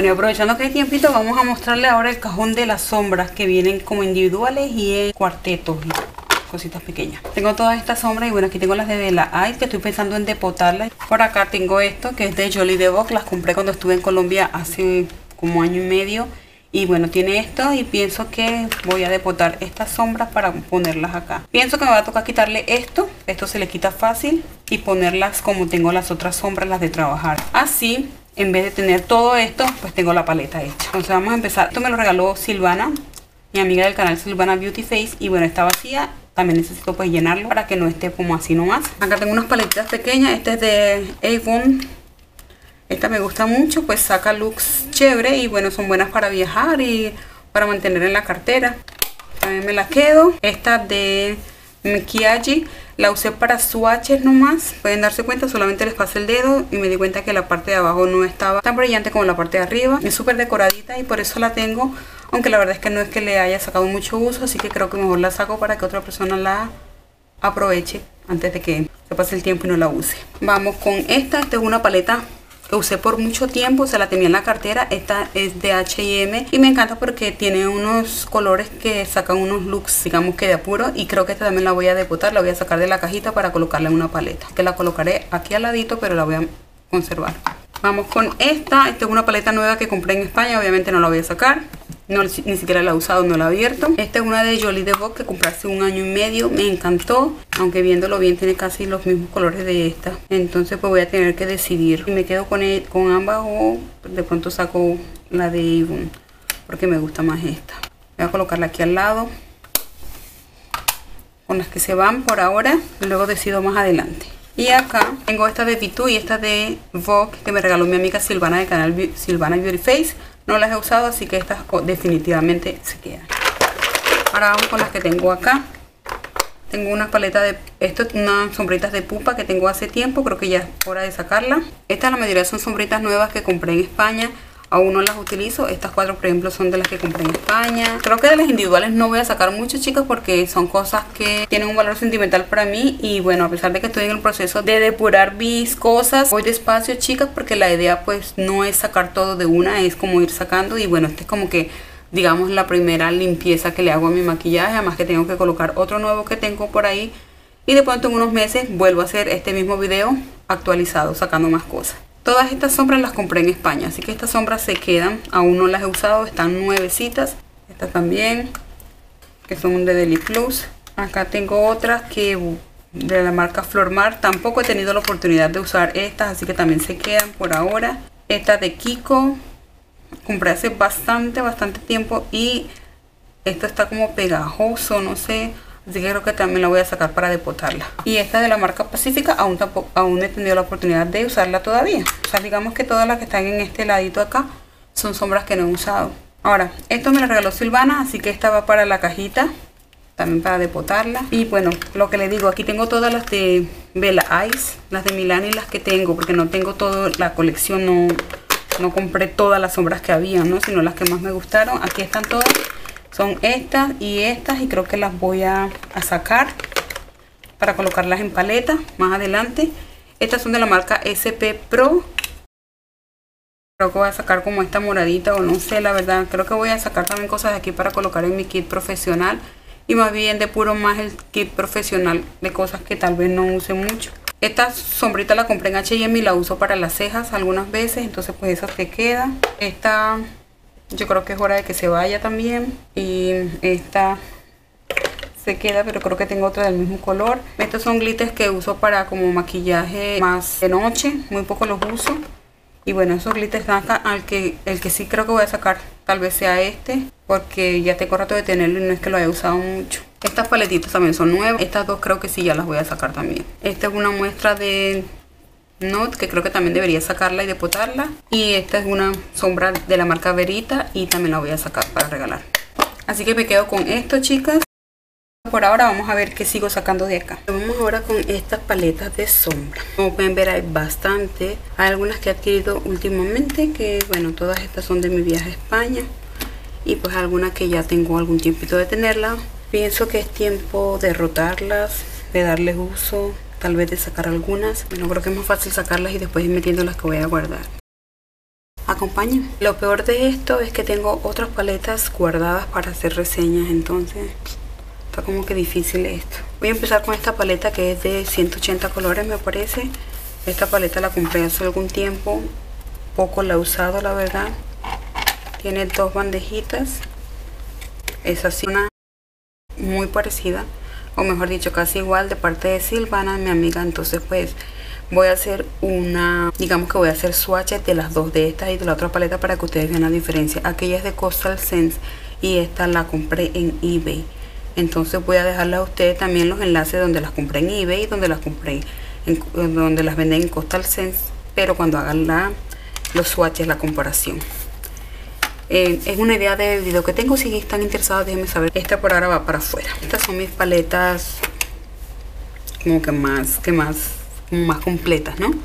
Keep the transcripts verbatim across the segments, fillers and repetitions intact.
Bueno, y aprovechando que hay tiempito, vamos a mostrarle ahora el cajón de las sombras que vienen como individuales y en cuartetos y cositas pequeñas. Tengo todas estas sombras y bueno, aquí tengo las de Bella Eyes que estoy pensando en depotarlas. Por acá tengo esto que es de Jolly de Box, las compré cuando estuve en Colombia hace como año y medio. Y bueno, tiene esto y pienso que voy a depotar estas sombras para ponerlas acá. Pienso que me va a tocar quitarle esto. Esto se le quita fácil y ponerlas como tengo las otras sombras, las de trabajar. Así, en vez de tener todo esto, pues tengo la paleta hecha. Entonces vamos a empezar. Esto me lo regaló Silvana, mi amiga del canal Silvana Beauty Face. Y bueno, está vacía. También necesito pues llenarlo para que no esté como así nomás. Acá tengo unas paletas pequeñas. Esta es de Avon. Esta me gusta mucho, pues saca looks chévere y bueno, son buenas para viajar y para mantener en la cartera. También me la quedo. Esta de Maquiagge, la usé para swatches nomás. Pueden darse cuenta, solamente les pasé el dedo y me di cuenta que la parte de abajo no estaba tan brillante como la parte de arriba. Es súper decoradita y por eso la tengo, aunque la verdad es que no es que le haya sacado mucho uso, así que creo que mejor la saco para que otra persona la aproveche antes de que se pase el tiempo y no la use. Vamos con esta. Esta es una paleta que usé por mucho tiempo, se la tenía en la cartera. Esta es de H y M y me encanta porque tiene unos colores que sacan unos looks, digamos que de apuro. Y creo que esta también la voy a depotar, la voy a sacar de la cajita para colocarla en una paleta, que la colocaré aquí al ladito, pero la voy a conservar. Vamos con esta. Esta es una paleta nueva que compré en España, obviamente no la voy a sacar. No, ni siquiera la he usado, no la he abierto. Esta es una de Jolly de Box que compré hace un año y medio. Me encantó, aunque viéndolo bien tiene casi los mismos colores de esta. Entonces pues voy a tener que decidir si me quedo con, el, con ambas o de pronto saco la de Avon, porque me gusta más esta. Voy a colocarla aquí al lado con las que se van por ahora y luego decido más adelante. Y acá tengo esta de V dos y esta de Vogue que me regaló mi amiga Silvana del canal Silvana Beauty Face. No las he usado, así que estas definitivamente se quedan. Ahora vamos con las que tengo acá. Tengo unas paletas de... Esto es unas sombritas de pupa que tengo hace tiempo. Creo que ya es hora de sacarla. Estas la mayoría son sombritas nuevas que compré en España. Aún no las utilizo. Estas cuatro, por ejemplo, son de las que compré en España. Creo que de las individuales no voy a sacar mucho, chicas, porque son cosas que tienen un valor sentimental para mí. Y bueno, a pesar de que estoy en el proceso de depurar mis cosas, voy despacio, chicas, porque la idea pues no es sacar todo de una, es como ir sacando. Y bueno, este es como que, digamos, la primera limpieza que le hago a mi maquillaje. Además que tengo que colocar otro nuevo que tengo por ahí. Y de pronto en unos meses vuelvo a hacer este mismo video actualizado, sacando más cosas. Todas estas sombras las compré en España, así que estas sombras se quedan. Aún no las he usado, están nuevecitas. Estas también, que son de Deli Plus. Acá tengo otras que de la marca Flormar. Tampoco he tenido la oportunidad de usar estas, así que también se quedan por ahora. Esta de Kiko, compré hace bastante, bastante tiempo y esto está como pegajoso, no sé. Así que creo que también la voy a sacar para depotarla. Y esta de la marca Pacífica, aún tampoco aún he tenido la oportunidad de usarla todavía. O sea, digamos que todas las que están en este ladito acá son sombras que no he usado. Ahora, esto me lo regaló Silvana, así que esta va para la cajita, también para depotarla. Y bueno, lo que le digo, aquí tengo todas las de Bella Eyes, las de Milani, las que tengo, porque no tengo toda la colección, no, no compré todas las sombras que había, ¿no? Sino las que más me gustaron. Aquí están todas. Son estas y estas y creo que las voy a, a sacar para colocarlas en paleta más adelante. Estas son de la marca S P Pro. Creo que voy a sacar como esta moradita o no sé, la verdad. Creo que voy a sacar también cosas de aquí para colocar en mi kit profesional. Y más bien depuro más el kit profesional de cosas que tal vez no use mucho. Esta sombrita la compré en H y M y la uso para las cejas algunas veces. Entonces pues esa se queda. Esta... yo creo que es hora de que se vaya también. Y esta se queda, pero creo que tengo otra del mismo color. Estos son glitters que uso para como maquillaje más de noche. Muy poco los uso. Y bueno, esos glitters acá, al que, el que sí creo que voy a sacar tal vez sea este, porque ya tengo rato de tenerlo y no es que lo haya usado mucho. Estas paletitas también son nuevas. Estas dos creo que sí ya las voy a sacar también. Esta es una muestra de Nude, que creo que también debería sacarla y depotarla. Y esta es una sombra de la marca Verita y también la voy a sacar para regalar. Así que me quedo con esto, chicas. Por ahora vamos a ver qué sigo sacando de acá. Vamos ahora con estas paletas de sombra. Como pueden ver hay bastante. Hay algunas que he adquirido últimamente, que bueno, todas estas son de mi viaje a España. Y pues algunas que ya tengo algún tiempito de tenerlas. Pienso que es tiempo de rotarlas, de darles uso, tal vez de sacar algunas. Bueno, creo que es más fácil sacarlas y después ir metiendo las que voy a guardar. acompañen. Lo peor de esto es que tengo otras paletas guardadas para hacer reseñas, entonces está como que difícil esto. Voy a empezar con esta paleta que es de ciento ochenta colores, me parece. Esta paleta la compré hace algún tiempo, poco la he usado, la verdad. Tiene dos bandejitas, es así, una muy parecida, o mejor dicho casi igual, de parte de Silvana, mi amiga. Entonces pues voy a hacer una, digamos que voy a hacer swatches de las dos, de esta y de la otra paleta, para que ustedes vean la diferencia. Aquella es de Coastal Scents y esta la compré en eBay. Entonces voy a dejarle a ustedes también los enlaces donde las compré en eBay y donde las compré en, donde las venden en Coastal Scents, pero cuando hagan la, los swatches, la comparación. Eh, es una idea de video que tengo. Si están interesados, déjenme saber. Esta por ahora va para afuera. Estas son mis paletas como que más, que más, más completas, ¿no?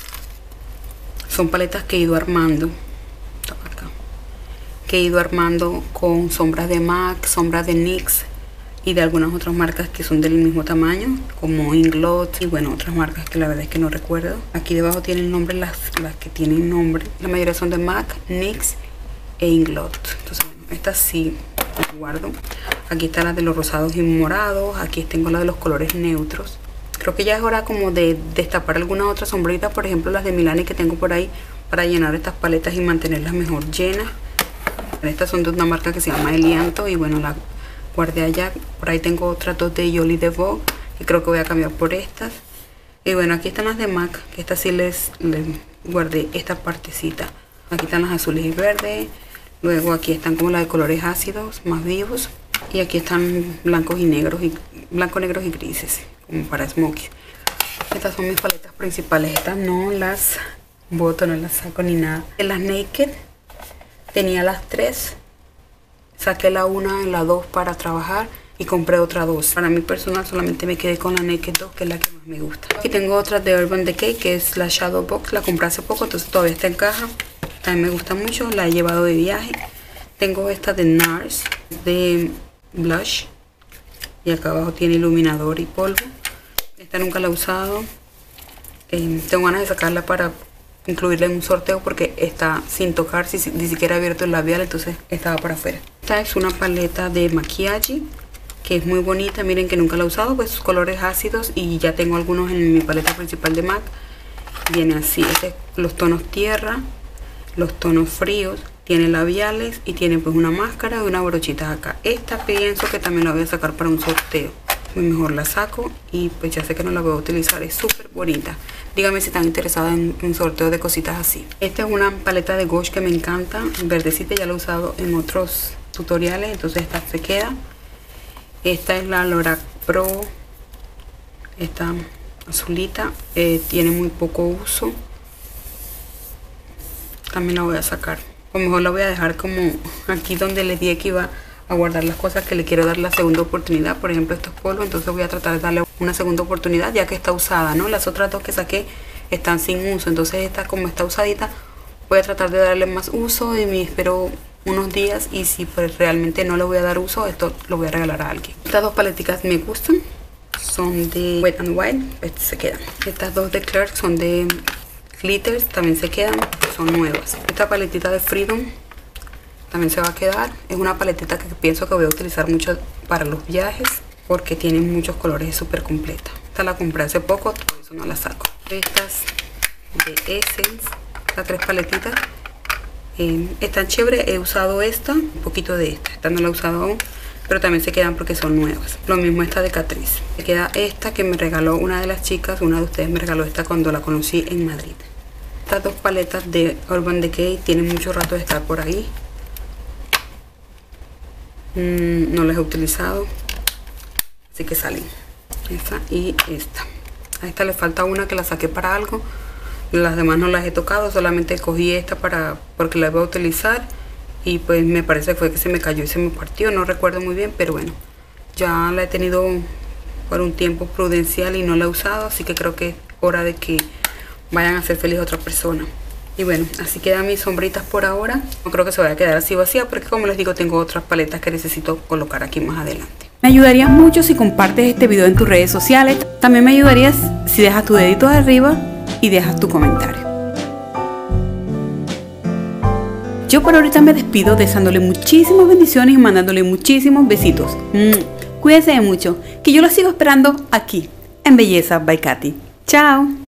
Son paletas que he ido armando. Acá. Que he ido armando con sombras de MAC, sombras de NYX y de algunas otras marcas que son del mismo tamaño, como Inglot y bueno, otras marcas que la verdad es que no recuerdo. Aquí debajo tienen nombre las, las que tienen nombre. La mayoría son de MAC, NYX e Inglot. Entonces bueno, estas sí las guardo. Aquí están las de los rosados y morados. Aquí tengo las de los colores neutros. Creo que ya es hora como de destapar alguna otra sombrita, por ejemplo las de Milani que tengo por ahí, para llenar estas paletas y mantenerlas mejor llenas. Estas son de una marca que se llama Elianto y bueno, la guardé allá. Por ahí tengo otras dos de Jolie de Vogue y creo que voy a cambiar por estas. Y bueno, aquí están las de MAC, que estas sí les, les guardé esta partecita. Aquí están las azules y verdes. Luego aquí están como las de colores ácidos más vivos. Y aquí están blancos y negros y blancos, negros y grises, como para smoky. Estas son mis paletas principales. Estas no las boto, no las saco ni nada. En las Naked tenía las tres. Saqué la una y la dos para trabajar y compré otra dos. Para mí personal solamente me quedé con la Naked dos, que es la que más me gusta. Aquí tengo otra de Urban Decay, que es la Shadow Box. La compré hace poco, entonces todavía está en caja. También me gusta mucho, la he llevado de viaje. Tengo esta de NARS, de blush. Y acá abajo tiene iluminador y polvo. Esta nunca la he usado. Eh, tengo ganas de sacarla para incluirla en un sorteo porque está sin tocar, si, ni siquiera abierto el labial, entonces estaba para afuera. Esta es una paleta de maquillaje que es muy bonita. Miren que nunca la he usado, pues sus colores ácidos y ya tengo algunos en mi paleta principal de MAC. Viene así, este, los tonos tierra, los tonos fríos, tiene labiales y tiene pues una máscara y una brochita acá. Esta pienso que también la voy a sacar para un sorteo. Mejor la saco y pues ya sé que no la voy a utilizar. Es súper bonita. Díganme si están interesados en un sorteo de cositas así. Esta es una paleta de Gauche que me encanta, verdecita, ya la he usado en otros tutoriales, entonces esta se queda. Esta es la Lorac Pro, esta azulita, eh, tiene muy poco uso. También la voy a sacar, o mejor la voy a dejar como aquí donde les dije que iba a guardar las cosas que le quiero dar la segunda oportunidad. Por ejemplo estos polvos, entonces voy a tratar de darle una segunda oportunidad ya que está usada, ¿no? Las otras dos que saqué están sin uso, entonces esta como está usadita voy a tratar de darle más uso y me espero unos días, y si pues realmente no le voy a dar uso, esto lo voy a regalar a alguien. Estas dos paleticas me gustan, son de Wet n Wild, pues se quedan. Estas dos de Clarks son de glitters, también se quedan, son nuevas. Esta paletita de Freedom también se va a quedar. Es una paletita que pienso que voy a utilizar mucho para los viajes porque tiene muchos colores, es súper completa. Esta la compré hace poco, por eso no la saco. Estas de Essence, estas tres paletitas eh, están chéveres. He usado esta, un poquito de esta. Esta no la he usado aún, pero también se quedan porque son nuevas. Lo mismo esta de Catrice. Me queda esta que me regaló una de las chicas, una de ustedes me regaló esta cuando la conocí en Madrid. Estas dos paletas de Urban Decay tienen mucho rato de estar por ahí. Mm, no las he utilizado, así que salen. Esta y esta. A esta le falta una que la saqué para algo. Las demás no las he tocado, solamente cogí esta para porque la voy a utilizar. Y pues me parece que fue que se me cayó y se me partió, no recuerdo muy bien, pero bueno, ya la he tenido por un tiempo prudencial y no la he usado, así que creo que es hora de que vayan a hacer feliz a otra persona. Y bueno, así quedan mis sombritas por ahora. No creo que se vaya a quedar así vacía porque, como les digo, tengo otras paletas que necesito colocar aquí más adelante. Me ayudarías mucho si compartes este video en tus redes sociales. También me ayudarías si dejas tu dedito arriba y dejas tu comentario. Yo por ahorita me despido deseándole muchísimas bendiciones y mandándole muchísimos besitos. Mm, cuídense mucho, que yo los sigo esperando aquí, en Belleza by Katy. Chao.